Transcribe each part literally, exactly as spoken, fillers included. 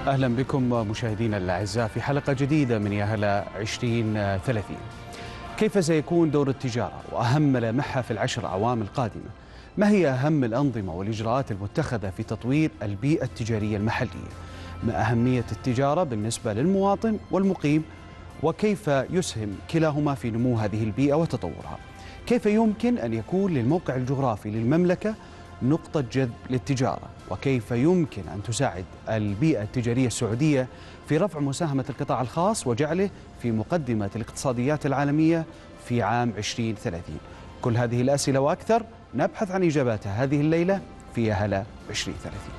أهلا بكم مشاهدينا الأعزاء في حلقة جديدة من يا هلا عشرين ثلاثين. كيف سيكون دور التجارة وأهم ملامحها في العشر أعوام القادمة؟ ما هي أهم الأنظمة والإجراءات المتخذة في تطوير البيئة التجارية المحلية؟ ما أهمية التجارة بالنسبة للمواطن والمقيم؟ وكيف يسهم كلاهما في نمو هذه البيئة وتطورها؟ كيف يمكن أن يكون للموقع الجغرافي للمملكة نقطة جذب للتجارة؟ وكيف يمكن أن تساعد البيئة التجارية السعودية في رفع مساهمة القطاع الخاص وجعله في مقدمة الاقتصاديات العالمية في عام عشرين ثلاثين؟ كل هذه الأسئلة وأكثر نبحث عن إجاباتها هذه الليلة في يا هلا عشرين ثلاثين.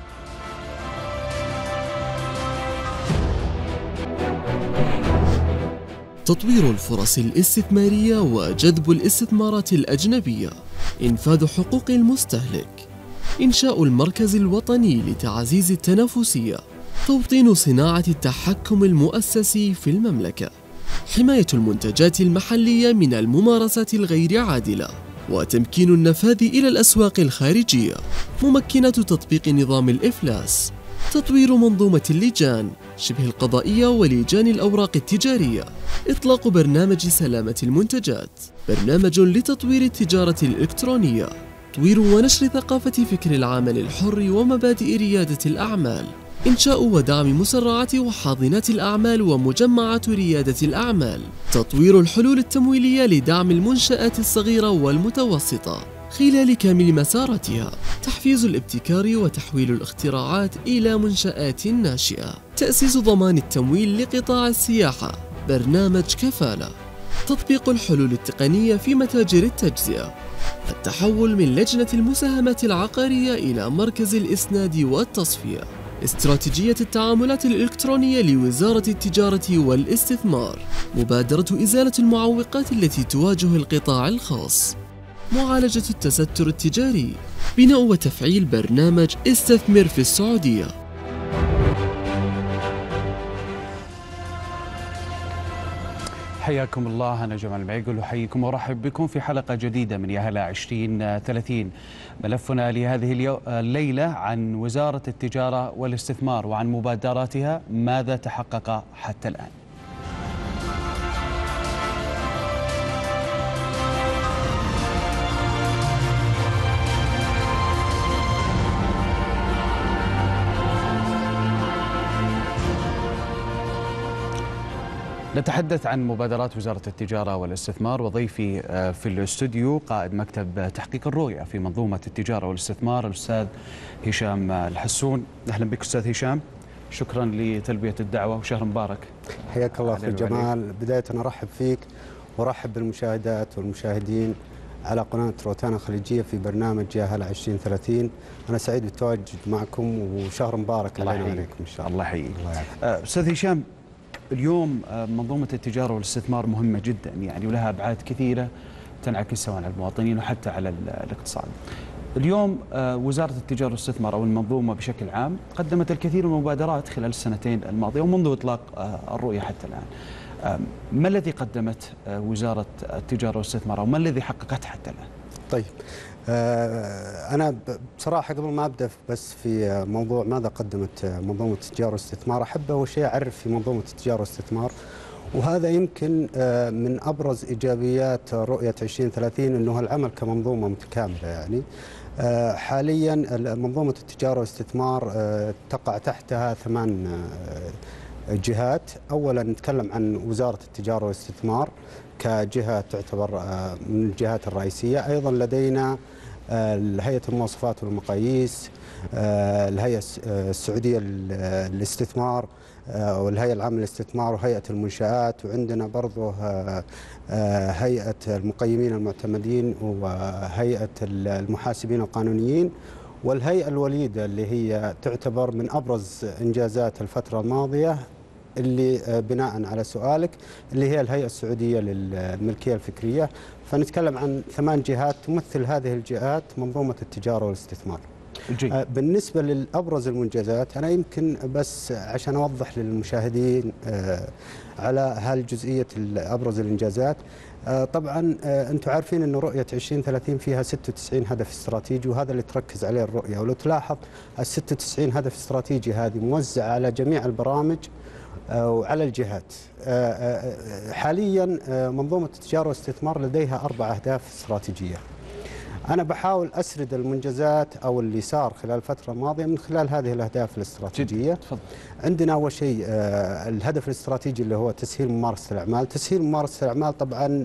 تطوير الفرص الاستثمارية وجذب الاستثمارات الأجنبية، إنفاذ حقوق المستهلك، إنشاء المركز الوطني لتعزيز التنافسية، توطين صناعة التحكم المؤسسي في المملكة، حماية المنتجات المحلية من الممارسات الغير عادلة، وتمكين النفاذ إلى الأسواق الخارجية، ممكنة تطبيق نظام الإفلاس، تطوير منظومة اللجان شبه القضائية ولجان الأوراق التجارية، إطلاق برنامج سلامة المنتجات، برنامج لتطوير التجارة الإلكترونية، تطوير ونشر ثقافة فكر العمل الحر ومبادئ ريادة الأعمال، إنشاء ودعم مسرعات وحاضنات الأعمال ومجمعات ريادة الأعمال، تطوير الحلول التمويلية لدعم المنشآت الصغيرة والمتوسطة خلال كامل مساراتها، تحفيز الابتكار وتحويل الاختراعات إلى منشآت ناشئة، تأسيس ضمان التمويل لقطاع السياحة، برنامج كفالة، تطبيق الحلول التقنية في متاجر التجزئة، التحول من لجنة المساهمات العقارية إلى مركز الإسناد والتصفية، استراتيجية التعاملات الإلكترونية لوزارة التجارة والاستثمار، مبادرة إزالة المعوقات التي تواجه القطاع الخاص، معالجة التستر التجاري، بناء وتفعيل برنامج استثمر في السعودية. حياكم الله، أنا جمال معيقل أحييكم وأرحب بكم في حلقة جديدة من يا هلا عشرين ثلاثين. ملفنا لهذه الليلة عن وزارة التجارة والاستثمار وعن مبادراتها، ماذا تحقق حتى الآن؟ نتحدث عن مبادرات وزارة التجارة والاستثمار، وضيفي في الاستوديو قائد مكتب تحقيق الرؤية في منظومة التجارة والاستثمار الأستاذ هشام الحسون. أهلا بك أستاذ هشام، شكرا لتلبية الدعوة وشهر مبارك. حياك الله أخي جمال، بداية أرحب فيك وأرحب بالمشاهدات والمشاهدين على قناة روتانا الخليجية في برنامج يا هلا عشرين ثلاثين. أنا سعيد بالتواجد معكم وشهر مبارك علينا وعليكم إن شاء الله. الله يحييك. أستاذ هشام، اليوم منظومة التجارة والاستثمار مهمة جدا يعني، ولها أبعاد كثيرة تنعكس سواء على المواطنين وحتى على الاقتصاد. اليوم وزارة التجارة والاستثمار أو المنظومة بشكل عام قدمت الكثير من المبادرات خلال السنتين الماضية ومنذ إطلاق الرؤية حتى الآن. ما الذي قدمت وزارة التجارة والاستثمار أو ما الذي حققته حتى الآن؟ طيب، أنا بصراحة قبل ما أبدأ بس في موضوع ماذا قدمت منظومة التجارة والاستثمار، أحب أول شيء أعرف في منظومة التجارة والاستثمار، وهذا يمكن من أبرز إيجابيات رؤية عشرين ثلاثين أنه العمل كمنظومة متكاملة. يعني حاليا منظومة التجارة والاستثمار تقع تحتها ثمان جهات. أولا نتكلم عن وزارة التجارة والاستثمار كجهة تعتبر من الجهات الرئيسية. أيضا لدينا هيئة المواصفات والمقاييس، الهيئة السعودية للاستثمار والهيئة العامة للاستثمار وهيئة المنشآت، وعندنا برضه هيئة المقيمين المعتمدين وهيئة المحاسبين القانونيين، والهيئة الوليدة اللي هي تعتبر من أبرز إنجازات الفترة الماضية اللي بناء على سؤالك اللي هي الهيئة السعودية للملكية الفكرية. فنتكلم عن ثمان جهات تمثل هذه الجهات منظومة التجارة والاستثمار. جي. بالنسبة للأبرز المنجزات، أنا يمكن بس عشان أوضح للمشاهدين على هالجزئية أبرز الإنجازات. طبعا أنتم عارفين أن رؤية عشرين ثلاثين فيها ستة وتسعين هدف استراتيجي، وهذا اللي تركز عليه الرؤية. ولو تلاحظ ال ستة وتسعين هدف استراتيجي هذه موزعة على جميع البرامج وعلى الجهات. حاليا منظومة التجارة والاستثمار لديها أربع أهداف استراتيجية. أنا بحاول أسرد المنجزات أو اللي صار خلال الفترة الماضية من خلال هذه الأهداف الاستراتيجية. تفضل. عندنا أول شيء الهدف الاستراتيجي اللي هو تسهيل ممارسة الأعمال. تسهيل ممارسة الأعمال طبعا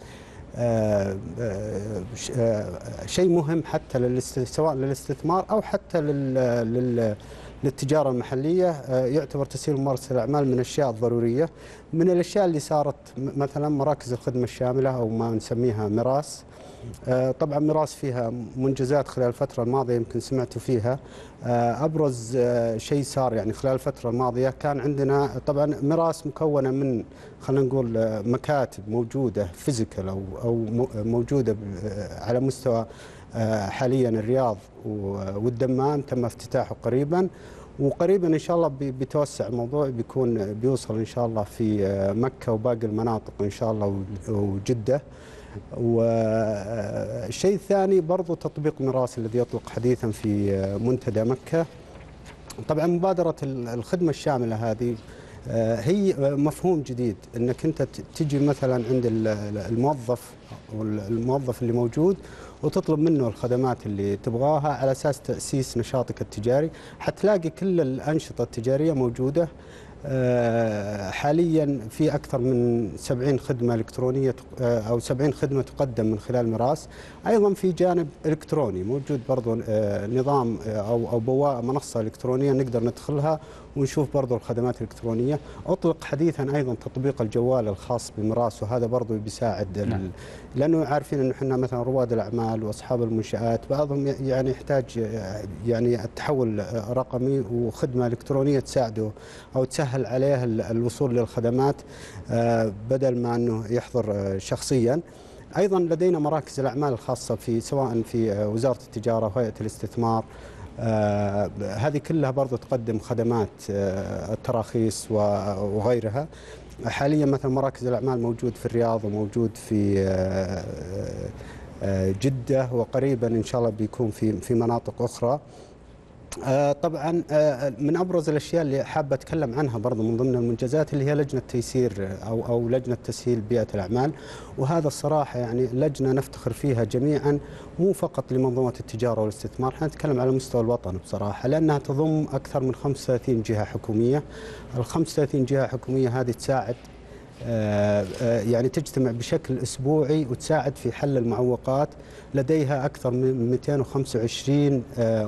شيء مهم حتى سواء للاستثمار أو حتى لل للتجارة المحلية. يعتبر تسهيل ممارسة الأعمال من الأشياء الضرورية. من الأشياء اللي صارت مثلا مراكز الخدمة الشاملة أو ما نسميها ميراس. طبعا ميراس فيها منجزات خلال الفترة الماضية يمكن سمعتوا فيها. أبرز شيء صار يعني خلال الفترة الماضية كان عندنا طبعا ميراس مكونة من خلينا نقول مكاتب موجودة فيزيكال أو أو موجودة على مستوى حاليا الرياض والدمام، تم افتتاحه قريبا، وقريبا ان شاء الله بيتوسع الموضوع، بيكون بيوصل ان شاء الله في مكة وباقي المناطق ان شاء الله وجدة. والشيء الثاني برضو تطبيق ميراس الذي يطلق حديثا في منتدى مكة. طبعا مبادرة الخدمة الشاملة هذه هي مفهوم جديد، انك انت تجي مثلا عند الموظف الموظف اللي موجود وتطلب منه الخدمات اللي تبغاها على اساس تاسيس نشاطك التجاري. حتلاقي كل الانشطه التجاريه موجوده. حاليا في اكثر من سبعين خدمه الكترونيه او سبعين خدمه تقدم من خلال ميراس. ايضا في جانب الكتروني موجود برضو نظام او او بوابه منصه الكترونيه نقدر ندخلها ونشوف برضو الخدمات الالكترونيه. اطلق حديثا ايضا تطبيق الجوال الخاص بميراس، وهذا برضو بيساعد نعم. لانه عارفين انه احنا مثلا رواد الاعمال واصحاب المنشات بعضهم يعني يحتاج يعني التحول رقمي وخدمه الكترونيه تساعده او تسهل عليه الوصول للخدمات بدل ما انه يحضر شخصيا. ايضا لدينا مراكز الاعمال الخاصه في سواء في وزاره التجاره وهيئه الاستثمار. آه هذه كلها برضو تقدم خدمات آه التراخيص وغيرها. حاليا مثلا مراكز الأعمال موجود في الرياض وموجود في آه آه جدة، وقريبا إن شاء الله بيكون في في مناطق أخرى. آه طبعا آه من ابرز الاشياء اللي حابه اتكلم عنها برضو من ضمن المنجزات اللي هي لجنه تيسير او او لجنه تسهيل بيئه الاعمال. وهذا الصراحه يعني لجنه نفتخر فيها جميعا، مو فقط لمنظومه التجاره والاستثمار، احنا نتكلم على مستوى الوطن بصراحه، لانها تضم اكثر من خمسة وثلاثين جهه حكوميه. ال خمسة وثلاثين جهه حكوميه هذه تساعد يعني تجتمع بشكل أسبوعي وتساعد في حل المعوقات. لديها أكثر من مئتين وخمسة وعشرين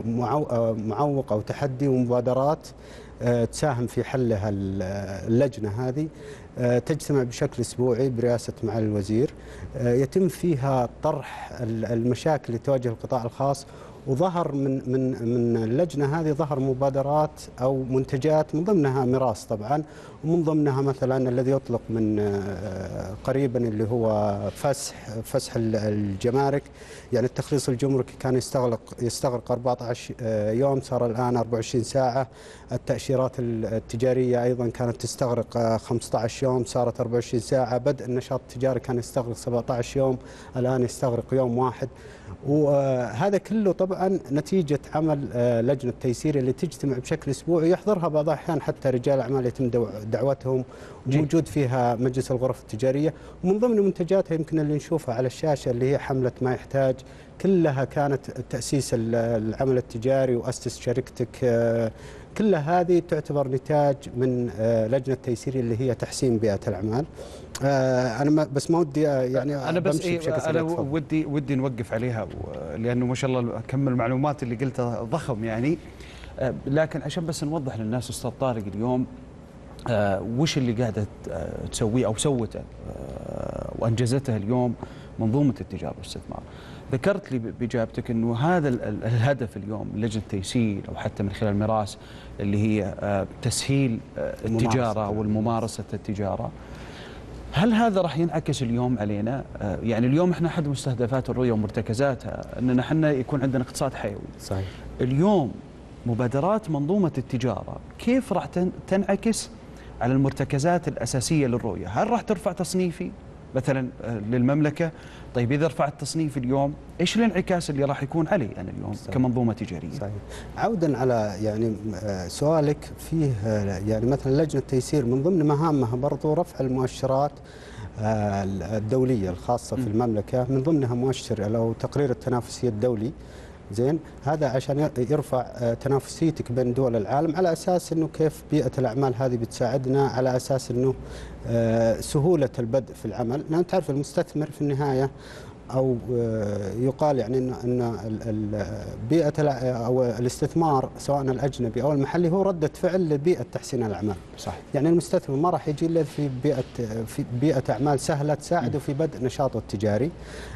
معوق أو تحدي ومبادرات تساهم في حلها اللجنة هذه. تجتمع بشكل أسبوعي برئاسة معالي الوزير، يتم فيها طرح المشاكل اللي تواجه القطاع الخاص. وظهر من من من اللجنه هذه ظهر مبادرات او منتجات من ضمنها ميراس طبعا، ومن ضمنها مثلا الذي يطلق من قريبا اللي هو فسح فسح الجمارك. يعني التخليص الجمركي كان يستغرق يستغرق أربعة عشر يوم، صار الان أربعة وعشرين ساعه. التاشيرات التجاريه ايضا كانت تستغرق خمسة عشر يوم، صارت أربعة وعشرين ساعه. بدء النشاط التجاري كان يستغرق سبعة عشر يوم، الان يستغرق يوم واحد. وهذا كله طبعا نتيجة عمل لجنة تيسير اللي تجتمع بشكل أسبوعي، يحضرها بعض الأحيان حتى رجال أعمال يتم دعوتهم، وموجود فيها مجلس الغرف التجارية. ومن ضمن منتجاتها يمكن اللي نشوفها على الشاشة اللي هي حملة ما يحتاج، كلها كانت تأسيس العمل التجاري وأسس شركتك. كلها هذه تعتبر نتاج من لجنة تيسير اللي هي تحسين بيئة الأعمال. أنا بس ما ودي يعني أنا بس إيه أنا ودي ودي نوقف عليها، لأنه ما شاء الله كم المعلومات اللي قلتها ضخم يعني. لكن عشان بس نوضح للناس أستاذ طارق اليوم وش اللي قاعدة تسويه أو سوته وأنجزته اليوم منظومة التجارة والاستثمار. ذكرت لي بإجابتك أنه هذا الهدف اليوم لجنة تيسير أو حتى من خلال ميراس اللي هي تسهيل التجارة والممارسة التجارة. هل هذا راح ينعكس اليوم علينا؟ يعني اليوم احنا احد مستهدفات الرؤيه ومرتكزاتها اننا احنا يكون عندنا اقتصاد حيوي. صحيح. اليوم مبادرات منظومه التجاره كيف راح تنعكس على المرتكزات الاساسيه للرؤيه؟ هل راح ترفع تصنيفي مثلا للمملكه؟ طيب اذا رفعت تصنيف اليوم ايش الانعكاس اللي راح يكون علي انا اليوم صحيح. كمنظومه تجاريه؟ صحيح. عودا على يعني سؤالك، فيه يعني مثلا لجنه التيسير من ضمن مهامها برضو رفع المؤشرات الدوليه الخاصه في المملكه، من ضمنها مؤشر او تقرير التنافسيه الدولي. زين، هذا عشان يرفع تنافسيتك بين دول العالم، على اساس انه كيف بيئه الاعمال هذه بتساعدنا، على اساس انه سهوله البدء في العمل، لان تعرف المستثمر في النهايه او يقال يعني ان ان بيئه او الاستثمار سواء الاجنبي او المحلي هو رده فعل لبيئه تحسين الاعمال. صح. يعني المستثمر ما راح يجي الا في بيئه في بيئه اعمال سهله تساعده في بدء نشاطه التجاري.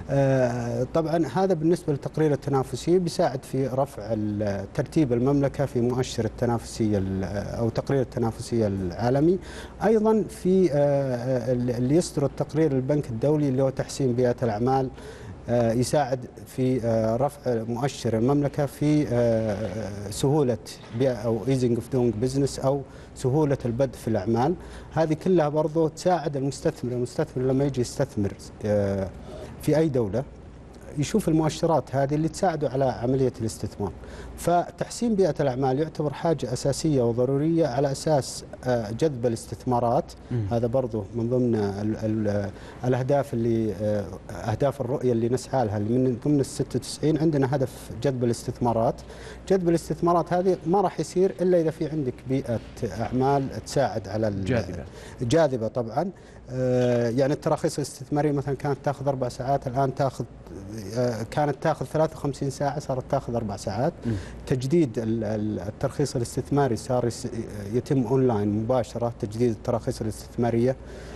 طبعا هذا بالنسبه للتقرير التنافسي بيساعد في رفع ترتيب المملكه في مؤشر التنافسيه او تقرير التنافسيه العالمي. ايضا في اللي يصدر التقرير البنك الدولي اللي هو تحسين بيئه الاعمال، يساعد في رفع مؤشر المملكة في سهولة بيئة أو easing of doing business أو سهولة البدء في الأعمال. هذه كلها برضو تساعد المستثمر المستثمر لما يجي يستثمر في أي دولة يشوف المؤشرات هذه اللي تساعده على عملية الاستثمار. فتحسين بيئة الأعمال يعتبر حاجة أساسية وضرورية على أساس جذب الاستثمارات. م. هذا برضو من ضمن ال ال الأهداف اللي أهداف الرؤية اللي نسعى لها، اللي من ضمن الستة وتسعين عندنا هدف جذب الاستثمارات. جذب الاستثمارات هذه ما راح يصير إلا إذا في عندك بيئة أعمال تساعد على جاذبة جاذبة طبعا. يعني التراخيص الاستثمارية مثلا كانت تاخذ أربع ساعات، الآن تاخذ كانت تاخذ ثلاثة وخمسين ساعة، صارت تاخذ أربع ساعات. م. تجديد الترخيص الاستثماري صار يتم أونلاين مباشرة، تجديد التراخيص الاستثمارية.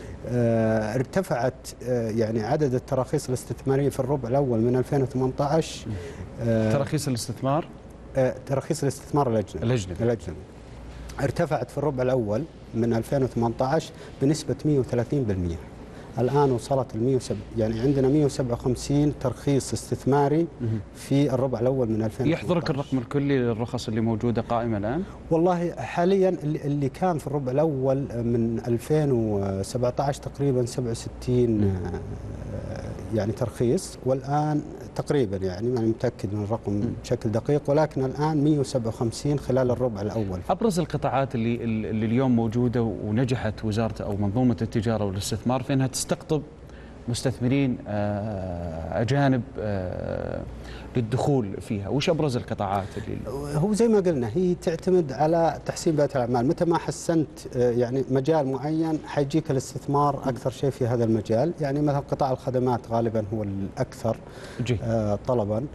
ارتفعت يعني عدد التراخيص الاستثمارية في الربع الأول من ألفين وثمانية عشر. تراخيص الاستثمار تراخيص الاستثمار الأجنبي الأجنبي الأجنبي ارتفعت في الربع الأول من ألفين وثمانية عشر بنسبة مئة وثلاثين بالمئة. الآن وصلت ال يعني عندنا مئة وسبعة وخمسين ترخيص استثماري في الربع الأول من ألفين وثمانية عشر. يحضرك الرقم الكلي للرخص اللي موجودة قائمة الآن؟ والله حاليا اللي كان في الربع الأول من ألفين وسبعة عشر تقريبا سبعة وستين يعني ترخيص، والآن تقريبا يعني أنا متأكد من الرقم بشكل دقيق، ولكن الآن مئة وسبعة وخمسين خلال الربع الأول. أبرز القطاعات اللي اللي اليوم موجودة ونجحت وزارة أو منظومة التجارة والاستثمار في أنها تستقطب مستثمرين أجانب للدخول فيها، وش أبرز القطاعات اللي هو زي ما قلنا هي تعتمد على تحسين بيئة الأعمال. متى ما حسنت يعني مجال معين حيجيك الاستثمار أكثر شيء في هذا المجال. يعني مثلا قطاع الخدمات غالبا هو الأكثر جي. طلبا.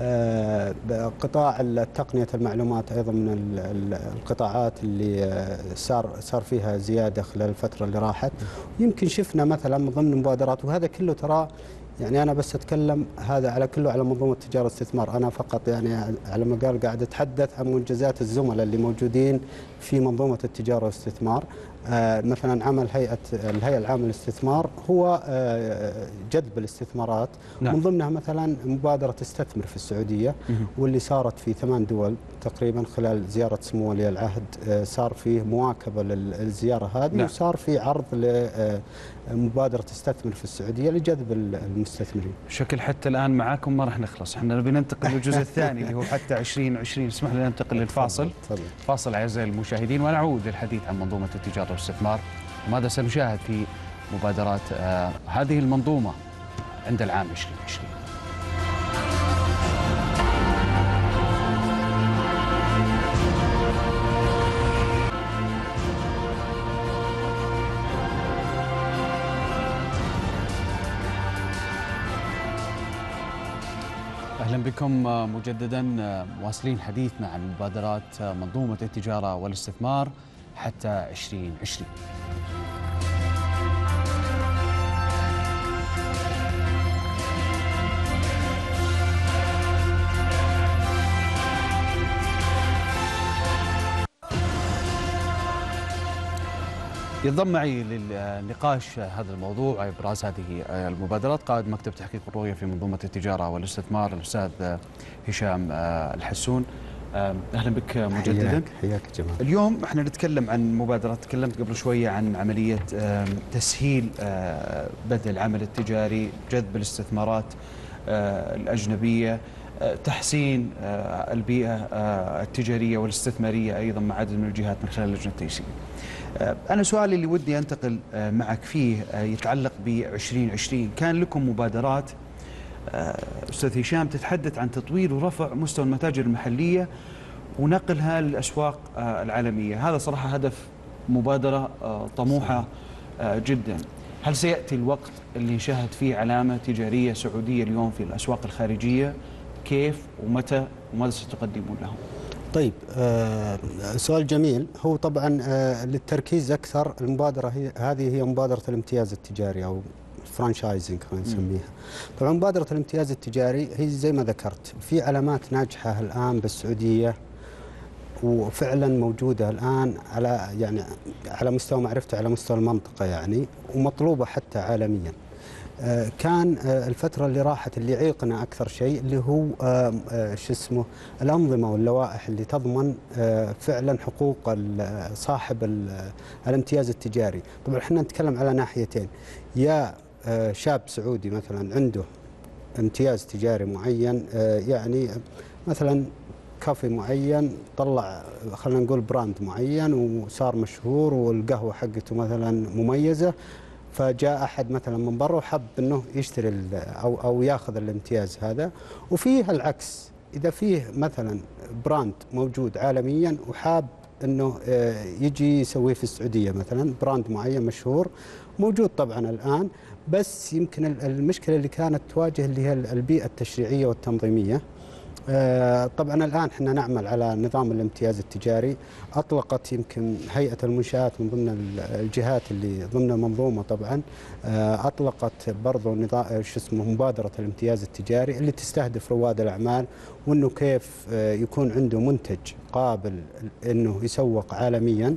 قطاع تقنية المعلومات أيضا من القطاعات اللي صار صار فيها زيادة خلال الفترة اللي راحت. يمكن شفنا مثلا من ضمن المبادرات، وهذا كله ترى يعني أنا بس أتكلم هذا على كله على منظومة التجارة والاستثمار، أنا فقط يعني على ما قال قاعد أتحدث عن منجزات الزملاء اللي موجودين في منظومة التجارة والاستثمار. آه مثلا عمل هيئة الهيئة العامة للاستثمار هو آه جذب الاستثمارات. نعم. من ضمنها مثلا مبادرة استثمر في السعودية، واللي صارت في ثمان دول تقريبا خلال زيارة سمو ولي العهد. آه صار فيه مواكبة للزيارة هذه. نعم. وصار في عرض لمبادرة استثمر في السعودية لجذب المستثمرين. شكل حتى الآن معاكم ما راح نخلص، احنا نبي ننتقل للجزء الثاني اللي هو حتى عشرين عشرين. اسمح لنا ننتقل للفاصل. فاصل أعزائي المشاهدين، ونعود للحديث عن منظومة التجارة والاستثمار وماذا سنشاهد في مبادرات آه هذه المنظومة عند العام عشرين عشرين. أهلا بكم مجددا، مواصلين حديثنا عن مبادرات منظومة التجارة والاستثمار حتى عشرين عشرين. ينضم معي للنقاش هذا الموضوع وابراز هذه المبادرات قائد مكتب تحقيق الرؤيه في منظومه التجاره والاستثمار الاستاذ هشام الحسون. اهلا بك مجددا. حياك حياك جمال. اليوم احنا نتكلم عن مبادرات، تكلمت قبل شويه عن عمليه تسهيل بدء العمل التجاري، جذب الاستثمارات الاجنبيه، تحسين البيئه التجاريه والاستثماريه ايضا مع عدد من الجهات من خلال اللجنه التيسيريه. أنا سؤالي اللي ودي أنتقل معك فيه يتعلق ب عشرين عشرين. كان لكم مبادرات أستاذ هشام تتحدث عن تطوير ورفع مستوى المتاجر المحلية ونقلها للأسواق العالمية. هذا صراحة هدف مبادرة طموحة جدا. هل سيأتي الوقت اللي نشاهد فيه علامة تجارية سعودية اليوم في الأسواق الخارجية؟ كيف ومتى وماذا ستقدمون لهم؟ طيب، آه سؤال جميل. هو طبعا آه للتركيز اكثر المبادره هي هذه هي مبادره الامتياز التجاري او فرانشايزنج خلينا نسميها. طبعا مبادره الامتياز التجاري هي زي ما ذكرت في علامات ناجحه الان بالسعوديه وفعلا موجوده الان على يعني على مستوى معرفته على مستوى المنطقه يعني ومطلوبه حتى عالميا. كان الفترة اللي راحت اللي يعيقنا أكثر شيء اللي هو شو اسمه الأنظمة واللوائح اللي تضمن فعلا حقوق صاحب الامتياز التجاري. طبعا احنا نتكلم على ناحيتين، يا شاب سعودي مثلا عنده امتياز تجاري معين، يعني مثلا كافي معين طلع خلينا نقول براند معين وصار مشهور والقهوة حقته مثلا مميزة، فجاء احد مثلا من برا وحب انه يشتري او او ياخذ الامتياز هذا. وفيه العكس، اذا فيه مثلا براند موجود عالميا وحاب انه يجي يسويه في السعوديه، مثلا براند معين مشهور موجود طبعا الان، بس يمكن المشكله اللي كانت تواجه اللي هي البيئه التشريعيه والتنظيميه. طبعا الآن احنا نعمل على نظام الامتياز التجاري. أطلقت يمكن هيئة المنشآت من ضمن الجهات اللي ضمن المنظومة طبعا أطلقت برضو نظام شو اسمه مبادرة الامتياز التجاري اللي تستهدف رواد الأعمال وأنه كيف يكون عنده منتج قابل أنه يسوق عالميا.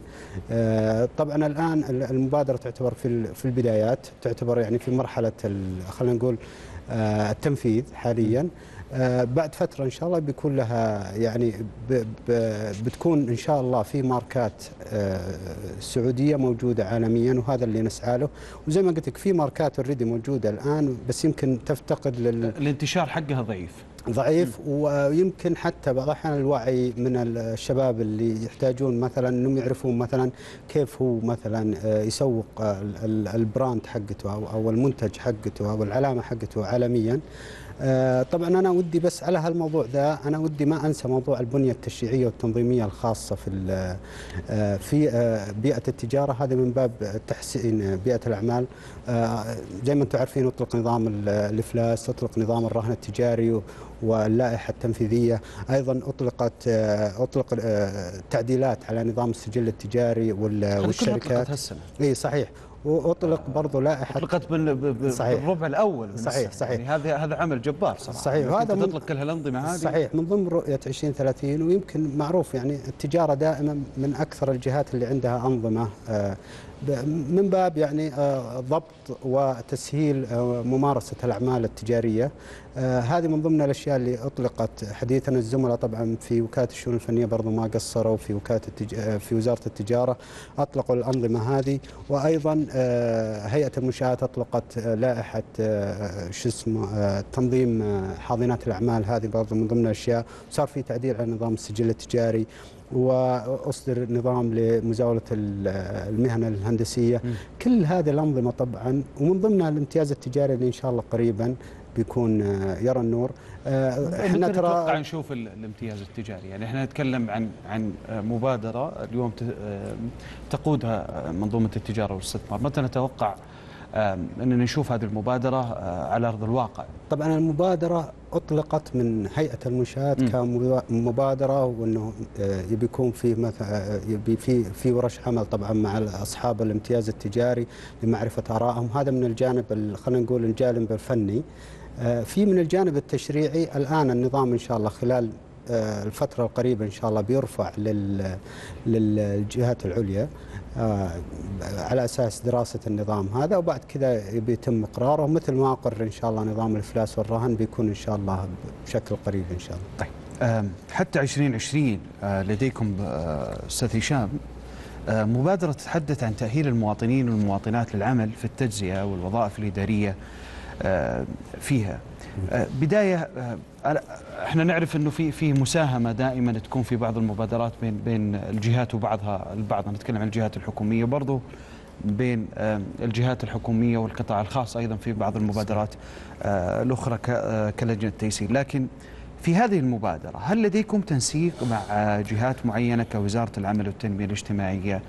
طبعا الآن المبادرة تعتبر في في البدايات، تعتبر يعني في مرحلة خلينا نقول التنفيذ حاليا. آه بعد فترة إن شاء الله بيكون لها يعني ب ب بتكون إن شاء الله في ماركات آه سعودية موجودة عالميا، وهذا اللي نسعى له. وزي ما قلت لك في ماركات اوريدي موجودة الآن، بس يمكن تفتقد لل الانتشار حقها ضعيف ضعيف ويمكن حتى بعض الأحيان الوعي من الشباب اللي يحتاجون مثلا أنهم يعرفون مثلا كيف هو مثلا يسوق البراند حقته أو المنتج حقته أو العلامة حقته عالميا. طبعا أنا ودي بس على هالموضوع ذا أنا ودي ما أنسى موضوع البنية التشريعية والتنظيمية الخاصة في في بيئة التجارة. هذا من باب تحسين بيئة الأعمال. زي ما أنتم عارفين أطلق نظام الإفلاس، أطلق نظام الرهن التجاري واللائحة التنفيذية، أيضا أطلقت أطلق تعديلات على نظام السجل التجاري والشركات. اي صحيح. واطلق برضه لائحه اطلقت بالربع الاول. صحيح صحيح. يعني هذا هذا عمل جبار صراحه. صحيح. وهذا تطلق كل هالانظمه هذه صحيح من ضمن رؤيه عشرين ثلاثين. ويمكن معروف يعني التجاره دائما من اكثر الجهات اللي عندها انظمه من باب يعني ضبط وتسهيل ممارسه الاعمال التجاريه. هذه من ضمن الاشياء اللي اطلقت حديثا. الزملاء طبعا في وكاله الشؤون الفنيه برضو ما قصروا، في وكاله التج... في وزاره التجاره اطلقوا الانظمه هذه. وايضا هيئه المنشآت اطلقت لائحه شو اسمه تنظيم حاضنات الاعمال، هذه برضو من ضمن الاشياء. صار في تعديل على نظام السجل التجاري، واصدر نظام لمزاوله المهن الهندسيه. م. كل هذه الانظمه طبعا، ومن ضمنها الامتياز التجاري اللي ان شاء الله قريبا بيكون يرى النور. احنا ترى نتوقع نشوف الامتياز التجاري. يعني احنا نتكلم عن عن مبادره اليوم تقودها منظومه التجاره والاستثمار. متى نتوقع أننا نشوف هذه المبادرة على أرض الواقع؟ طبعا المبادرة أطلقت من هيئة المنشآت كمبادرة، وأنه يبي يكون في مثلا يبي في في ورش عمل طبعا مع أصحاب الامتياز التجاري لمعرفة آرائهم. هذا من الجانب خلينا نقول الجانب الفني. في من الجانب التشريعي الآن النظام إن شاء الله خلال الفترة القريبة إن شاء الله بيرفع للجهات العليا على أساس دراسة النظام هذا، وبعد كذا بيتم إقراره مثل ما أقر إن شاء الله نظام الإفلاس والرهن بيكون إن شاء الله بشكل قريب إن شاء الله. طيب حتى عشرين عشرين لديكم أستاذ هشام مبادرة تتحدث عن تأهيل المواطنين والمواطنات للعمل في التجزئة والوظائف الإدارية فيها. بداية احنا نعرف انه في في مساهمة دائما تكون في بعض المبادرات بين بين الجهات وبعضها البعض، نتكلم عن الجهات الحكومية وبرضه بين الجهات الحكومية والقطاع الخاص أيضا في بعض المبادرات الأخرى كلجنة تيسير. لكن في هذه المبادرة هل لديكم تنسيق مع جهات معينة كوزارة العمل والتنمية الاجتماعية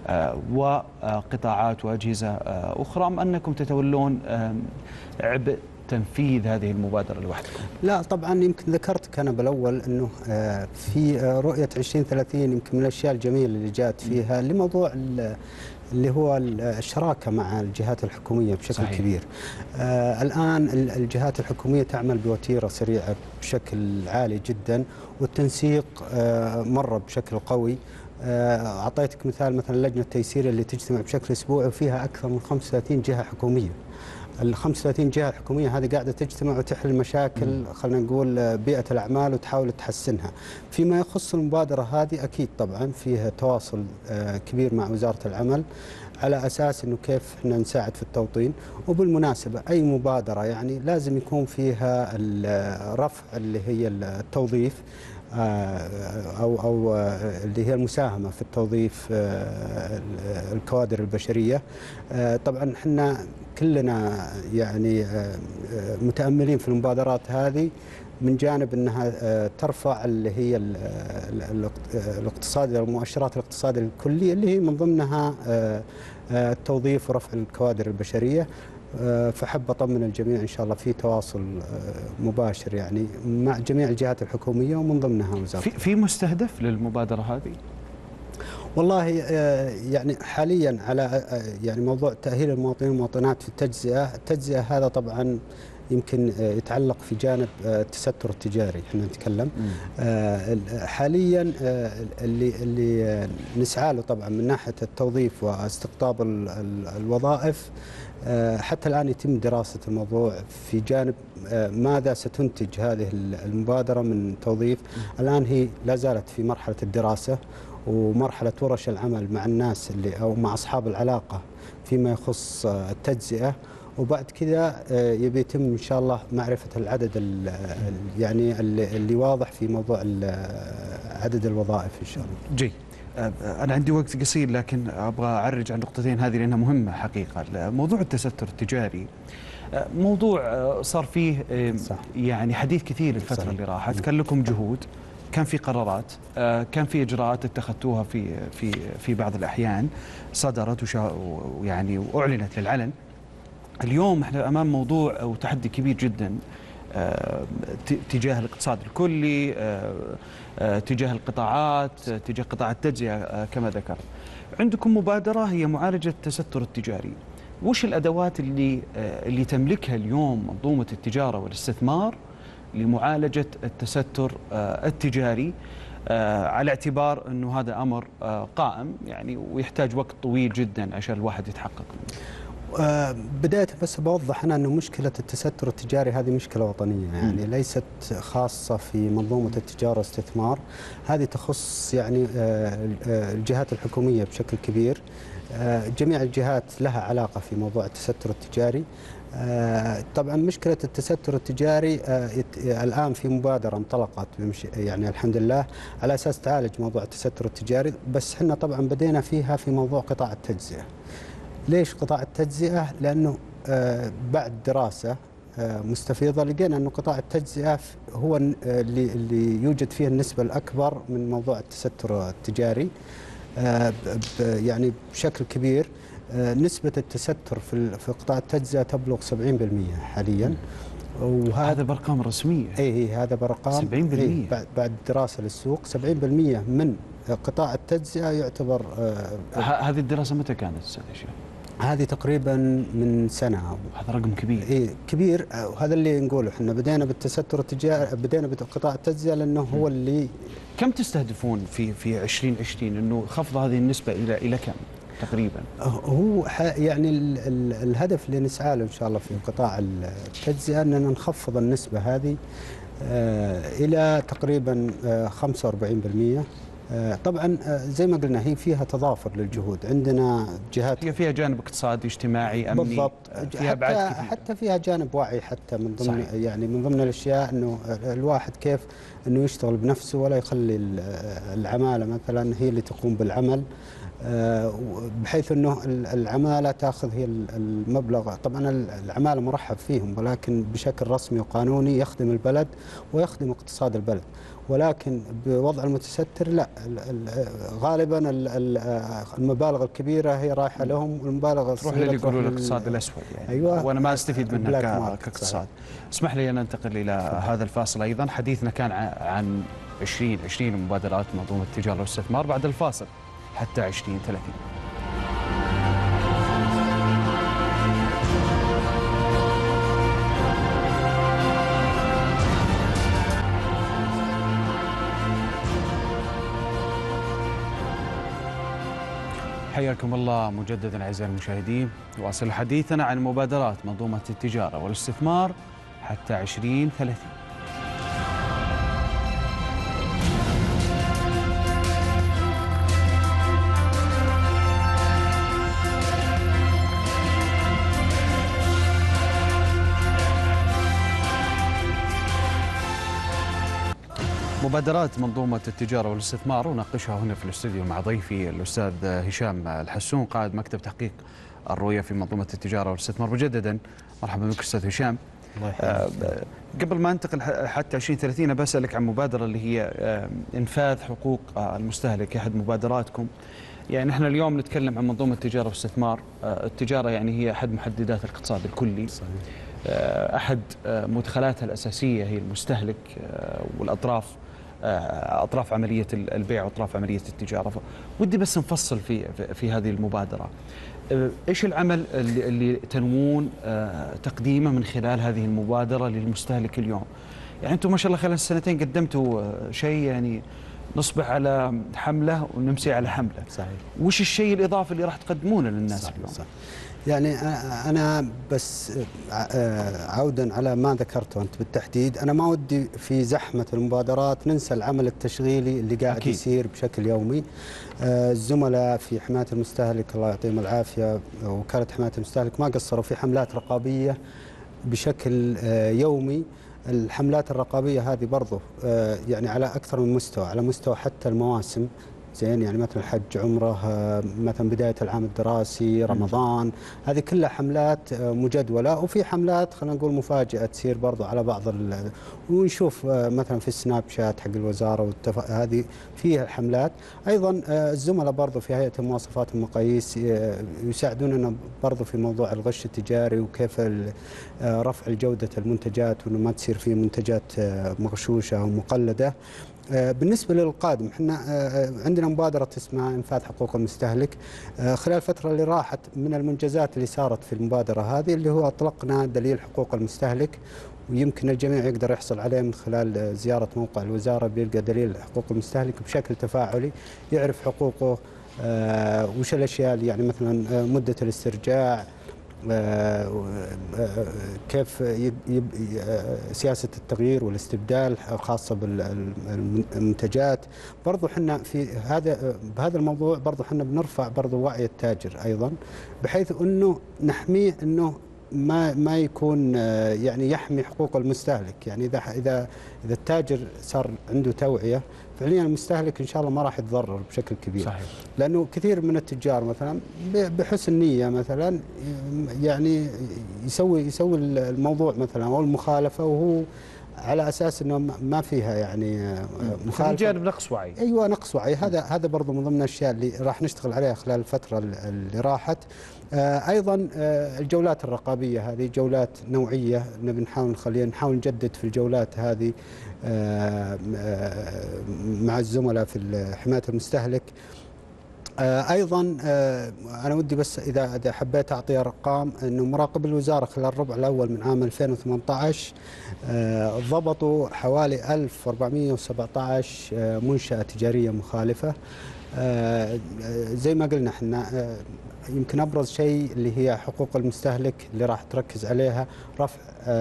وقطاعات وأجهزة أخرى، أم أنكم تتولون عبء تنفيذ هذه المبادرة لوحدكم؟ لا طبعا، يمكن ذكرت أنا بالأول أنه في رؤية عشرين ثلاثين يمكن من الأشياء الجميلة اللي جاءت فيها لموضوع اللي هو الشراكة مع الجهات الحكومية بشكل صحيح. كبير. آه الآن الجهات الحكومية تعمل بوتيرة سريعة بشكل عالي جدا، والتنسيق آه مر بشكل قوي. أعطيتك مثال مثلا لجنة التيسير اللي تجتمع بشكل أسبوعي وفيها أكثر من خمسة وثلاثين جهة حكومية. ال خمسة وثلاثين جهة حكومية هذه قاعدة تجتمع وتحل مشاكل خلينا نقول بيئة الأعمال وتحاول تحسنها. فيما يخص المبادرة هذه أكيد طبعا فيها تواصل كبير مع وزارة العمل على أساس أنه كيف احنا نساعد في التوطين. وبالمناسبة أي مبادرة يعني لازم يكون فيها الرفع اللي هي التوظيف أو أو اللي هي المساهمة في التوظيف الكوادر البشرية. طبعا احنا كلنا يعني متأملين في المبادرات هذه من جانب أنها ترفع اللي هي الاقتصاد المؤشرات الاقتصادية الكلية اللي هي من ضمنها التوظيف ورفع الكوادر البشرية. فحب أطمن الجميع إن شاء الله في تواصل مباشر يعني مع جميع الجهات الحكومية ومن ضمنها وزارة. في في مستهدف للمبادرة هذه؟ والله يعني حاليا على يعني موضوع تأهيل المواطنين والمواطنات في التجزئة، التجزئة هذا طبعا يمكن يتعلق في جانب التستر التجاري. احنا نتكلم حاليا اللي اللي نسعى له طبعا من ناحية التوظيف واستقطاب الوظائف. حتى الآن يتم دراسة الموضوع في جانب ماذا ستنتج هذه المبادرة من توظيف. الآن هي لا زالت في مرحلة الدراسة ومرحلة ورش العمل مع الناس اللي أو مع أصحاب العلاقة فيما يخص التجزئة، وبعد كذا يبي يتم إن شاء الله معرفة العدد يعني اللي واضح في موضوع عدد الوظائف إن شاء الله. جي أنا عندي وقت قصير لكن أبغى أعرج عن نقطتين هذه لأنها مهمة حقيقة. موضوع التستر التجاري موضوع صار فيه صح. يعني حديث كثير الفترة صح. اللي راحت. كان لكم جهود، كان في قرارات، كان في إجراءات اتخذتوها في في في بعض الأحيان صدرت ويعني وأعلنت للعلن. اليوم احنا أمام موضوع وتحدي كبير جدا تجاه الاقتصاد الكلي، تجاه القطاعات، تجاه قطاع التجزئة كما ذكرت. عندكم مبادرة هي معالجة التستر التجاري. وش الأدوات اللي اللي تملكها اليوم منظومة التجارة والاستثمار لمعالجة التستر التجاري، على اعتبار أنه هذا أمر قائم يعني ويحتاج وقت طويل جدا عشان الواحد يتحقق منه؟ بداية بس بوضح أنا أنه مشكلة التستر التجاري هذه مشكلة وطنية يعني م. ليست خاصة في منظومة التجارة والاستثمار. هذه تخص يعني الجهات الحكومية بشكل كبير. جميع الجهات لها علاقة في موضوع التستر التجاري. طبعا مشكلة التستر التجاري الآن في مبادرة انطلقت يعني الحمد لله على أساس تعالج موضوع التستر التجاري، بس احنا طبعا بدينا فيها في موضوع قطاع التجزئة. ليش قطاع التجزئة؟ لأنه بعد دراسة مستفيضة لقينا أنه قطاع التجزئة هو اللي, اللي يوجد فيه النسبة الأكبر من موضوع التستر التجاري يعني بشكل كبير. نسبة التستر في في قطاع التجزئة تبلغ سبعين بالمئة حاليا، وهذا بأرقام رسمية. اي هذا بأرقام سبعين بالمئة بعد بعد دراسة للسوق. سبعين بالمئة من قطاع التجزئة يعتبر. هذه الدراسة متى كانت أستاذ هشام؟ هذه تقريبا من سنه. هذا رقم كبير. اي كبير، وهذا اللي نقوله احنا بدينا بالتستر التجاري، بدينا بقطاع التجزئه لانه هو اللي. كم تستهدفون في في عشرين عشرين انه خفض هذه النسبه الى الى كم تقريبا؟ هو يعني ال ال الهدف اللي نسعى له ان شاء الله في قطاع التجزئه اننا نخفض النسبه هذه آه الى تقريبا آه خمسة وأربعين بالمئة. آه طبعا آه زي ما قلنا هي فيها تضافر للجهود، عندنا جهات هي فيها جانب اقتصادي اجتماعي امني بالضبط، فيها ابعاد حتى, كثير. حتى فيها جانب وعي، حتى من ضمن صحيح. يعني من ضمن الاشياء انه الواحد كيف انه يشتغل بنفسه ولا يخلي العماله مثلا هي اللي تقوم بالعمل، بحيث انه العماله تاخذ هي المبلغ. طبعا العماله مرحب فيهم ولكن بشكل رسمي وقانوني يخدم البلد ويخدم اقتصاد البلد، ولكن بوضع المتستر لا، غالبا المبالغ الكبيره هي رايحه لهم والمبالغ تروح للي يقولوا الاقتصاد الاسود يعني. أيوة، وانا ما استفيد منها كاقتصاد. اسمح لي ان ننتقل الى هذا الفاصل. ايضا حديثنا كان عن عشرين عشرين مبادرات منظومه التجاره والاستثمار. بعد الفاصل حتى عشرين ثلاثين. حياكم الله مجددا اعزائي المشاهدين. واصل حديثنا عن مبادرات منظومه التجاره والاستثمار حتى عشرين ثلاثين. مبادرات منظومة التجارة والاستثمار وناقشها هنا في الاستوديو مع ضيفي الأستاذ هشام الحسون قائد مكتب تحقيق الرؤية في منظومة التجارة والاستثمار. مجددا مرحبا بك أستاذ هشام. الله يحييك. قبل ما انتقل حتى عشرين ثلاثين بسألك عن مبادرة اللي هي إنفاذ حقوق المستهلك، أحد مبادراتكم. يعني نحن اليوم نتكلم عن منظومة التجارة والاستثمار. التجارة يعني هي أحد محددات الاقتصاد الكلي. صحيح. أحد مدخلاتها الأساسية هي المستهلك والأطراف أطراف عملية البيع وأطراف عملية التجارة. ودي بس نفصل في في هذه المبادرة. إيش العمل اللي, اللي تنوون تقديمه من خلال هذه المبادرة للمستهلك اليوم؟ يعني أنتم ما شاء الله خلال السنتين قدمتوا شيء يعني نصبح على حملة ونمسي على حملة. صحيح. وش الشيء الإضافي اللي راح تقدمونه للناس صحيح اليوم؟ صحيح. يعني أنا بس عودا على ما ذكرته أنت بالتحديد، أنا ما ودي في زحمة المبادرات ننسى العمل التشغيلي اللي قاعد أكيد. يصير بشكل يومي. الزملاء في حماية المستهلك الله يعطيهم العافية، وكالة حماية المستهلك ما قصروا في حملات رقابية بشكل يومي. الحملات الرقابية هذه برضو يعني على أكثر من مستوى، على مستوى حتى المواسم زين، يعني مثلا حج، عمره، مثلا بداية العام الدراسي، رمضان، هذه كلها حملات مجدولة. وفي حملات خلينا نقول مفاجئة تصير برضو على بعض ال... ونشوف مثلا في السناب شات حق الوزارة والتف... هذه فيها حملات. أيضا الزملاء برضو في هيئة المواصفات والمقاييس يساعدوننا برضو في موضوع الغش التجاري وكيف رفع جودة المنتجات وأنه ما تصير في منتجات مغشوشة أو مقلدة. بالنسبة للقادم احنا عندنا مبادرة اسمها إنفاذ حقوق المستهلك. خلال الفترة اللي راحت من المنجزات اللي صارت في المبادرة هذه اللي هو أطلقنا دليل حقوق المستهلك، ويمكن الجميع يقدر يحصل عليه من خلال زيارة موقع الوزارة، بيلقى دليل حقوق المستهلك بشكل تفاعلي، يعرف حقوقه وش الأشياء اللي يعني مثلا مدة الاسترجاع، كيف سياسة التغيير والاستبدال خاصة بالمنتجات. برضو حنا في هذا بهذا الموضوع برضو حنا بنرفع برضو وعي التاجر أيضا، بحيث أنه نحميه أنه ما ما يكون يعني يحمي حقوق المستهلك. يعني إذا إذا إذا التاجر صار عنده توعية فعليا المستهلك إن شاء الله ما راح يتضرر بشكل كبير. صحيح. لأنه كثير من التجار مثلا بحسن نية مثلا يعني يسوي يسوي الموضوع مثلا أو المخالفة وهو على اساس انه ما فيها يعني مخالفه، جانب نقص وعي. ايوه نقص وعي. هذا هذا برضه من ضمن الاشياء اللي راح نشتغل عليها خلال الفتره اللي راحت. ايضا الجولات الرقابيه هذه جولات نوعيه نبي نحاول نخليها، نحاول نجدد في الجولات هذه مع الزملاء في حمايه المستهلك. ايضا انا ودي بس اذا اذا حبيت اعطي ارقام، انه مراقب الوزاره خلال الربع الاول من عام ألفين وثمانية عشر ضبطوا حوالي ألف وأربعمئة وسبعة عشر منشاه تجاريه مخالفه. زي ما قلنا احنا يمكن ابرز شيء اللي هي حقوق المستهلك اللي راح تركز عليها، رفع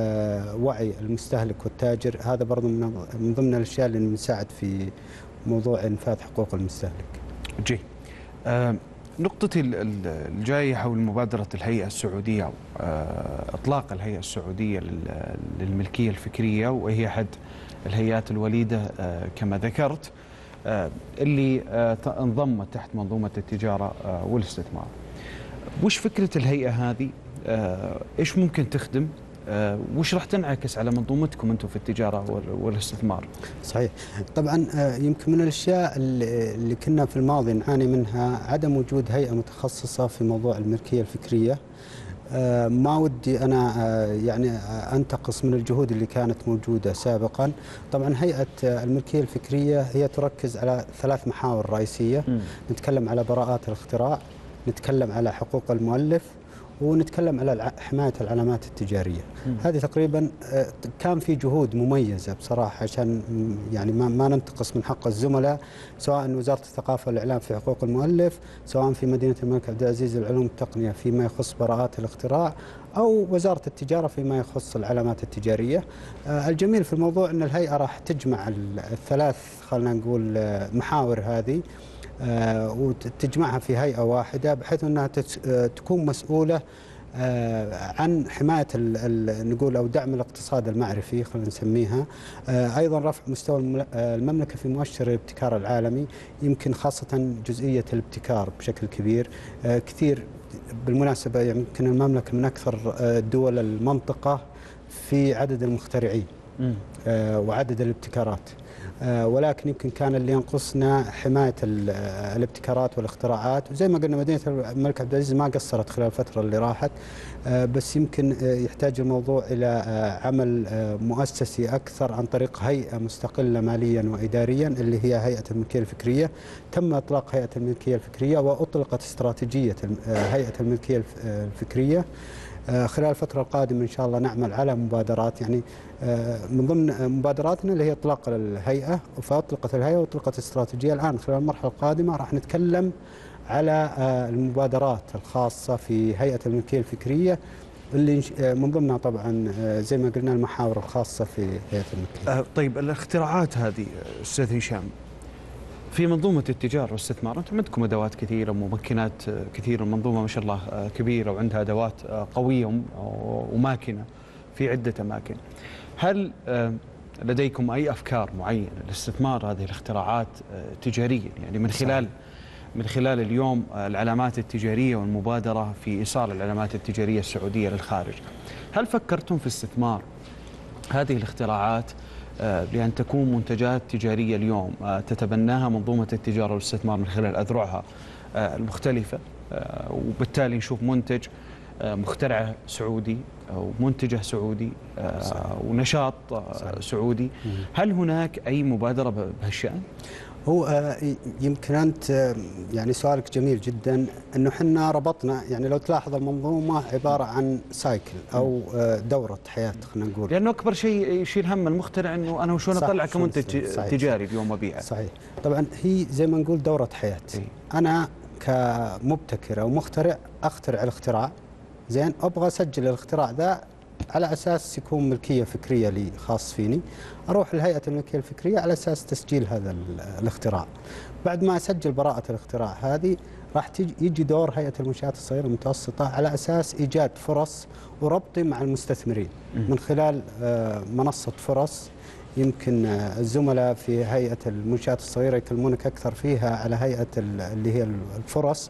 وعي المستهلك والتاجر. هذا برضو من ضمن الاشياء اللي نساعد في موضوع انفاذ حقوق المستهلك. جي آه نقطة الجاية حول مبادرة الهيئة السعودية، آه إطلاق الهيئة السعودية للملكية الفكرية، وهي أحد الهيئات الوليدة آه كما ذكرت، آه اللي آه انضمت تحت منظومة التجارة آه والاستثمار. وش فكرة الهيئة هذه؟ آه إيش ممكن تخدم؟ أه وش راح تنعكس على منظومتكم انتم في التجاره والاستثمار؟ صحيح، طبعا يمكن من الاشياء اللي كنا في الماضي نعاني منها عدم وجود هيئه متخصصه في موضوع الملكيه الفكريه. أه ما ودي انا أه يعني انتقص من الجهود اللي كانت موجوده سابقا. طبعا هيئه الملكيه الفكريه هي تركز على ثلاث محاور رئيسيه، م. نتكلم على براءات الاختراع، نتكلم على حقوق المؤلف، ونتكلم على حماية العلامات التجارية. م. هذه تقريبا كان في جهود مميزة بصراحة، عشان يعني ما, ما ننتقص من حق الزملاء، سواء وزارة الثقافة والإعلام في حقوق المؤلف، سواء في مدينة الملك عبد العزيز للعلوم والتقنية فيما يخص براءات الاختراع، أو وزارة التجارة فيما يخص العلامات التجارية. الجميل في الموضوع أن الهيئة راح تجمع الثلاث خلينا نقول محاور هذه آه وتجمعها في هيئة واحدة، بحيث أنها تكون مسؤولة آه عن حماية نقول أو دعم الاقتصاد المعرفي خلينا نسميها، آه أيضا رفع مستوى المملكة في مؤشر الابتكار العالمي، يمكن خاصة جزئية الابتكار بشكل كبير. آه كثير بالمناسبة يمكن المملكة من أكثر دول المنطقة في عدد المخترعين آه وعدد الابتكارات، ولكن يمكن كان اللي ينقصنا حماية الابتكارات والاختراعات. وزي ما قلنا مدينة الملك عبد العزيز ما قصرت خلال الفترة اللي راحت، بس يمكن يحتاج الموضوع إلى عمل مؤسسي أكثر عن طريق هيئة مستقلة ماليا وإداريا اللي هي هيئة الملكية الفكرية. تم إطلاق هيئة الملكية الفكرية وأطلقت استراتيجية هيئة الملكية الفكرية. خلال الفترة القادمة إن شاء الله نعمل على مبادرات، يعني من ضمن مبادراتنا اللي هي إطلاق الهيئة، فأطلقت الهيئة وأطلقت استراتيجية. الآن خلال المرحلة القادمة راح نتكلم على المبادرات الخاصة في هيئة الملكية الفكرية، اللي من ضمنها طبعا زي ما قلنا المحاور الخاصة في هيئة الملكية. طيب الاختراعات هذه أستاذ هشام في منظومة التجارة والاستثمار، أنتم عندكم أدوات كثيرة وممكنات كثيرة، المنظومة ما شاء الله كبيرة وعندها أدوات قوية وماكنة في عدة أماكن. هل لديكم أي أفكار معينة لاستثمار هذه الاختراعات تجاريا، يعني من خلال من خلال اليوم العلامات التجارية والمبادرة في إيصال العلامات التجارية السعودية للخارج؟ هل فكرتم في استثمار هذه الاختراعات بأن تكون منتجات تجارية اليوم تتبناها منظومة التجارة والاستثمار من خلال أذرعها المختلفة، وبالتالي نشوف منتج مخترع سعودي أو منتجه سعودي ونشاط سعودي؟ هل هناك أي مبادرة بهالشأن؟ هو يمكن أنت يعني سؤالك جميل جدا، أنه حنا ربطنا، يعني لو تلاحظ المنظومة عبارة عن سايكل أو دورة حياة خلينا نقول، لأنه أكبر شيء يشيل هم المخترع أنه أنا وشون أطلع كمنتج تجاري اليوم أبيعه. صحيح، طبعا هي زي ما نقول دورة حياة. إيه؟ أنا كمبتكر أو مخترع أخترع الاختراع، زين أبغى أسجل الاختراع ذا على أساس يكون ملكية فكرية لي خاص فيني، أروح لهيئة الملكية الفكرية على أساس تسجيل هذا الاختراع. بعد ما أسجل براءة الاختراع هذه راح يجي دور هيئة المنشآت الصغيرة والمتوسطة على أساس إيجاد فرص وربطي مع المستثمرين من خلال منصة فرص. يمكن الزملاء في هيئة المنشآت الصغيرة يكلمونك أكثر فيها على هيئة اللي هي الفرص.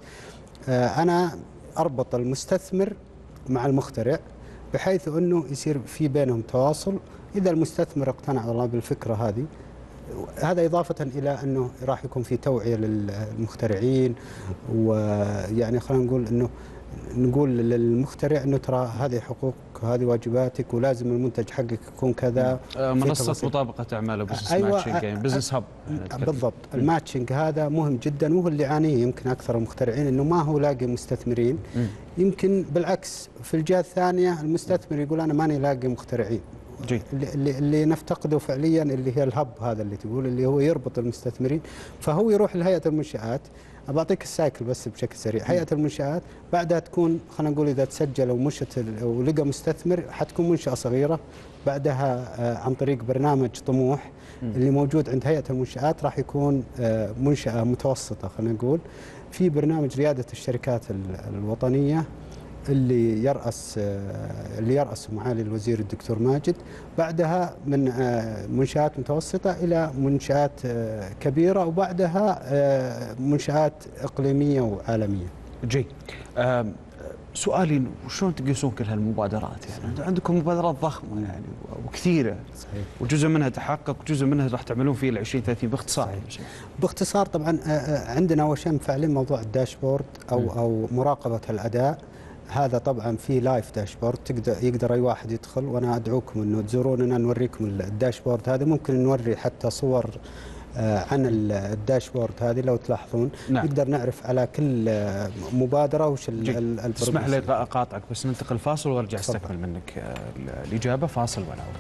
أنا أربط المستثمر مع المخترع بحيث أنه يصير في بينهم تواصل. إذا المستثمر اقتنع والله بالفكرة هذه، هذا إضافة إلى أنه راح يكون في توعية للمخترعين، ويعني خلينا نقول أنه نقول للمخترع انه ترى هذه حقوق، هذه واجباتك، ولازم المنتج حقك يكون كذا. منصه مطابقه اعمال بزنس أيوة ماتشنج، يعني بزنس هاب. بالضبط. الماتشنج هذا مهم جدا، وهو اللي يعانيه يمكن اكثر المخترعين، انه ما هو لاقي مستثمرين. م. يمكن بالعكس في الجهه الثانيه المستثمر يقول انا ماني لاقي مخترعين. جي. اللي, اللي نفتقده فعليا اللي هي الهب هذا اللي تقول، اللي هو يربط المستثمرين. فهو يروح لهيئه المنشآت. بعطيك السايكل بس بشكل سريع. هيئه المنشآت بعدها تكون، خلينا نقول اذا تسجل او مشت ولقى مستثمر حتكون منشاه صغيره. بعدها عن طريق برنامج طموح اللي موجود عند هيئه المنشآت راح يكون منشاه متوسطه. خلينا نقول في برنامج رياده الشركات الوطنيه اللي يرأس اللي يرأسه معالي الوزير الدكتور ماجد. بعدها من منشآت متوسطة إلى منشآت كبيرة، وبعدها منشآت إقليمية وعالمية. جي. سؤالي، شلون تقيسون كل هالمبادرات؟ يعني عندكم مبادرات ضخمة يعني وكثيرة. صحيح. وجزء منها تحقق وجزء منها راح تعملون فيه ال عشرين ثلاثين. باختصار. صحيح. باختصار طبعا عندنا أول شيء مفعلين موضوع الداشبورد أو م. أو مراقبة الأداء. هذا طبعا في لايف داشبورد، تقدر يقدر اي واحد يدخل، وانا ادعوكم انه تزوروننا نوريكم الداشبورد هذا. ممكن نوري حتى صور عن الداشبورد هذه لو تلاحظون. نعم. نقدر نعرف على كل مبادره وش البروجرس. تسمح لي اقاطعك بس ننتقل فاصل وارجع استكمل منك الاجابه. فاصل ونعود.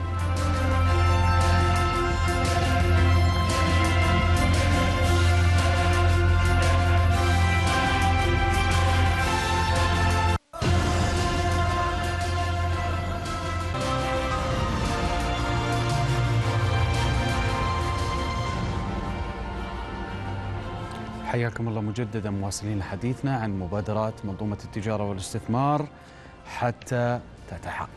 حياكم الله مجددا، مواصلين حديثنا عن مبادرات منظومة التجارة والاستثمار حتى تتحقق.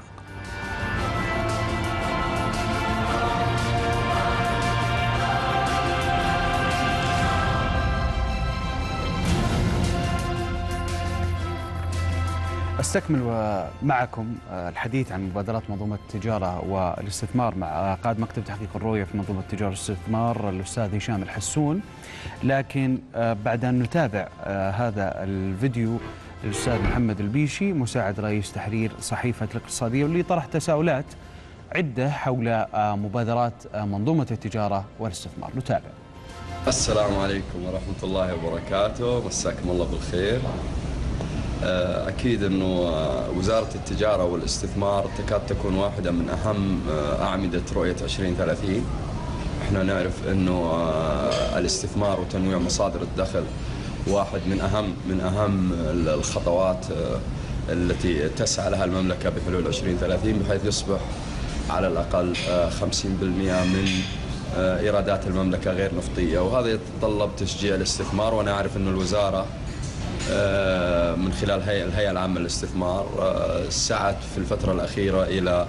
استكمل معكم الحديث عن مبادرات منظومة التجارة والاستثمار مع قائد مكتب تحقيق الرؤية في منظومة التجارة والاستثمار الأستاذ هشام الحسون. لكن بعد أن نتابع هذا الفيديو للأستاذ محمد البيشي مساعد رئيس تحرير صحيفة الاقتصادية، واللي طرح تساؤلات عدة حول مبادرات منظومة التجارة والاستثمار. نتابع. السلام عليكم ورحمة الله وبركاته، مساكم الله بالخير. أكيد أنه وزارة التجارة والاستثمار تكاد تكون واحدة من أهم أعمدة رؤية عشرين ثلاثين. احنا نعرف أنه الاستثمار وتنويع مصادر الدخل واحد من أهم من أهم الخطوات التي تسعى لها المملكة بحلول عشرين ثلاثين، بحيث يصبح على الأقل خمسين بالمئة من إيرادات المملكة غير نفطية، وهذا يتطلب تشجيع الاستثمار. وأنا أعرف أن الوزارة من خلال الهيئة العامة للاستثمار سعت في الفترة الأخيرة إلى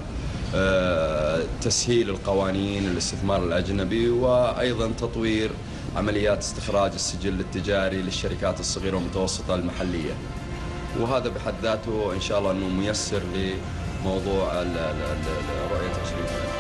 تسهيل القوانين الاستثمار الأجنبي، وأيضا تطوير عمليات استخراج السجل التجاري للشركات الصغيرة والمتوسطة المحلية، وهذا بحد ذاته إن شاء الله أنه ميسر لموضوع رؤية عشرين ثلاثين.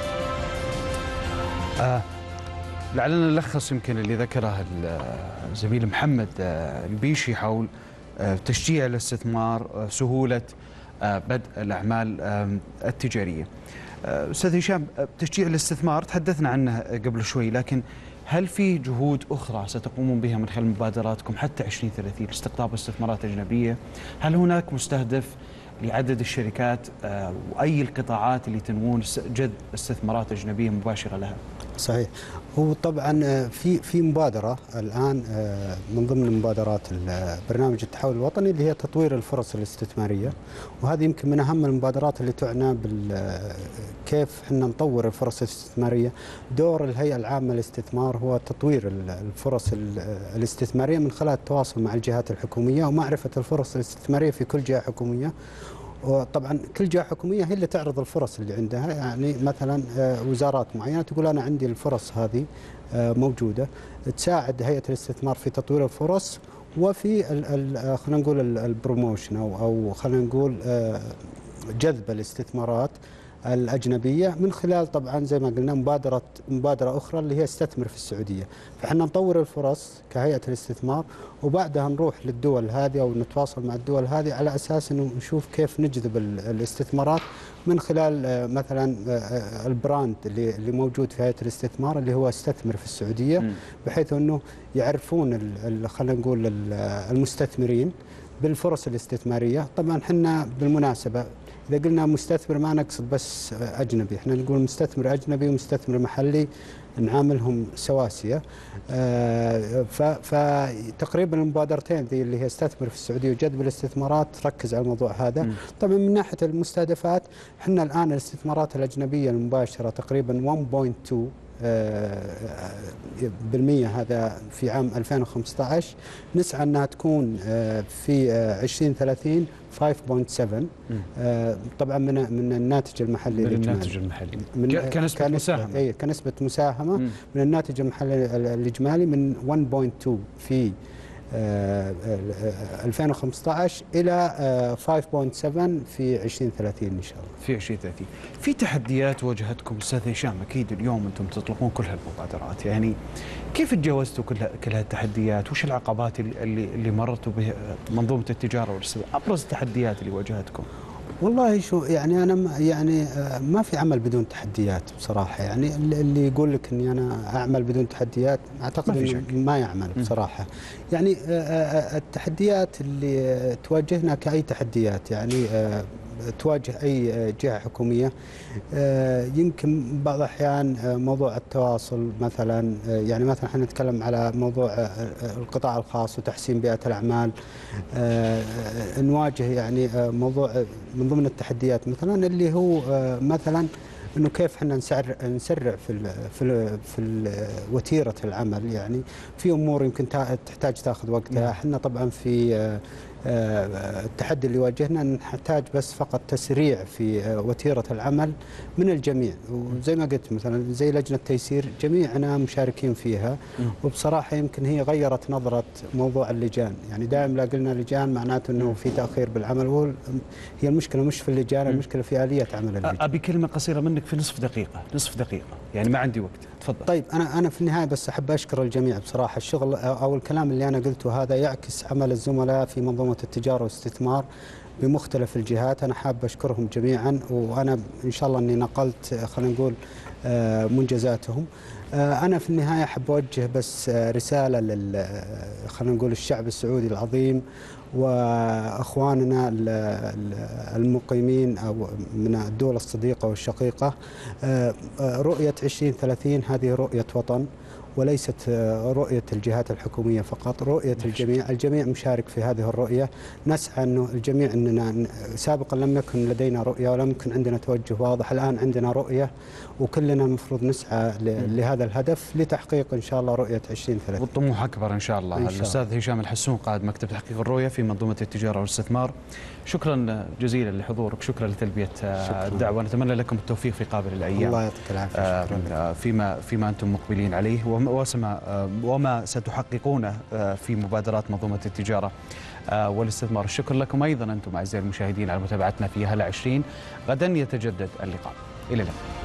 آه. لعلنا نلخص يمكن اللي ذكره الزميل محمد البيشي حول تشجيع الاستثمار، سهولة بدء الأعمال التجارية. أستاذ هشام، تشجيع الاستثمار تحدثنا عنه قبل شوي، لكن هل في جهود أخرى ستقومون بها من خلال مبادراتكم حتى عشرين ثلاثين لاستقطاب استثمارات أجنبية؟ هل هناك مستهدف لعدد الشركات وأي القطاعات اللي تنوون جذب استثمارات أجنبية مباشرة لها؟ صحيح. هو طبعا في في مبادره الان من ضمن مبادرات برنامج التحول الوطني اللي هي تطوير الفرص الاستثماريه، وهذه يمكن من اهم المبادرات اللي تعنى بالكيف احنا نطور الفرص الاستثماريه. دور الهيئه العامه للاستثمار هو تطوير الفرص الاستثماريه من خلال التواصل مع الجهات الحكوميه ومعرفه الفرص الاستثماريه في كل جهه حكوميه. وطبعا كل جهه حكوميه هي اللي تعرض الفرص اللي عندها، يعني مثلا وزارات معينه تقول انا عندي الفرص هذه موجوده، تساعد هيئه الاستثمار في تطوير الفرص وفي خلينا نقول البروموشن او او خلينا نقول جذب الاستثمارات الأجنبية من خلال طبعا زي ما قلنا مبادرة مبادرة أخرى اللي هي استثمر في السعودية. فإحنا نطور الفرص كهيئة الاستثمار وبعدها نروح للدول هذه أو نتواصل مع الدول هذه على أساس أنه نشوف كيف نجذب الاستثمارات من خلال مثلا البراند اللي اللي موجود في هيئة الاستثمار اللي هو استثمر في السعودية، بحيث أنه يعرفون خلينا نقول المستثمرين بالفرص الاستثمارية. طبعا احنا بالمناسبة إذا قلنا مستثمر ما نقصد بس أجنبي، احنا نقول مستثمر أجنبي ومستثمر محلي نعاملهم سواسية. فتقريبا المبادرتين ذي اللي هي استثمر في السعودية وجذب الاستثمارات تركز على الموضوع هذا. م. طبعا من ناحية المستهدفات احنا الآن الاستثمارات الأجنبية المباشرة تقريبا واحد فاصلة اثنين بالمئة هذا في عام ألفين وخمسة عشر، نسعى أنها تكون في عشرين ثلاثين خمسة فاصلة سبعة طبعا من من الناتج المحلي من الناتج المحلي من كنسبة مساهمة اي كنسبة مساهمة م. من الناتج المحلي الإجمالي من واحد فاصلة اثنين في ألفين وخمسة عشر إلى خمسة فاصلة سبعة في عشرين ثلاثين إن شاء الله. في عشرين ثلاثين في تحديات واجهتكم أستاذ هشام، أكيد اليوم أنتم تطلقون كل هالمبادرات، يعني كيف تجاوزتوا كل كل هالتحديات؟ وش العقبات اللي اللي مررتوا بها منظومة التجارة والاستثمار؟ أبرز التحديات اللي واجهتكم؟ والله شو يعني أنا يعني ما في عمل بدون تحديات بصراحة، يعني اللي يقول لك إني أنا أعمل بدون تحديات أعتقد إنه ما يعمل بصراحة. يعني التحديات اللي تواجهنا كأي تحديات يعني تواجه أي جهة حكومية، يمكن بعض الأحيان موضوع التواصل مثلا، يعني مثلا احنا نتكلم على موضوع القطاع الخاص وتحسين بيئة الأعمال، نواجه يعني موضوع من ضمن التحديات مثلا اللي هو مثلا انه كيف احنا نسرع نسرع في ال في ال في وتيره العمل. يعني في امور يمكن تحتاج تاخذ وقتها، احنا طبعا في التحدي اللي واجهنا نحتاج بس فقط تسريع في وتيره العمل من الجميع، وزي ما قلت مثلا زي لجنه تيسير جميعنا مشاركين فيها، وبصراحه يمكن هي غيرت نظره موضوع اللجان. يعني دائما لا قلنا لجان معناته انه في تاخير بالعمل، وهو هي المشكله مش في اللجان، المشكله في اليه عمل اللجان. ابي كلمه قصيره منك في نصف دقيقه، نصف دقيقه يعني ما عندي وقت، تفضل. طيب انا انا في النهايه بس احب اشكر الجميع بصراحه. الشغل او الكلام اللي انا قلته هذا يعكس عمل الزملاء في منظومه التجاره والاستثمار بمختلف الجهات، انا حاب اشكرهم جميعا، وانا ان شاء الله اني نقلت خلينا نقول منجزاتهم. انا في النهايه احب اوجه بس رساله لل خلينا نقول الشعب السعودي العظيم واخواننا المقيمين او من الدول الصديقه والشقيقه. رؤيه عشرين ثلاثين هذه رؤيه وطن وليست رؤية الجهات الحكومية فقط، رؤية الجميع، الجميع مشارك في هذه الرؤية. نسعى أنه الجميع أننا سابقا لم يكن لدينا رؤية ولم يكن عندنا توجه واضح، الآن عندنا رؤية وكلنا المفروض نسعى لهذا الهدف لتحقيق إن شاء الله رؤية عشرين ثلاثين. والطموح أكبر إن شاء الله. إن شاء الله. الأستاذ هشام الحسون قائد مكتب تحقيق الرؤية في منظومة التجارة والاستثمار، شكرا جزيلا لحضورك، شكرا لتلبية شكرا. الدعوة، نتمنى لكم التوفيق في قابل الأيام. الله يعطيك العافية. شكرا. فيما فيما أنتم مقبلين عليه وما وما ستحققونه في مبادرات منظومة التجارة والاستثمار. الشكر لكم أيضا أنتم أعزائي المشاهدين على متابعتنا في هلا عشرين. غدا يتجدد اللقاء، إلى اللقاء.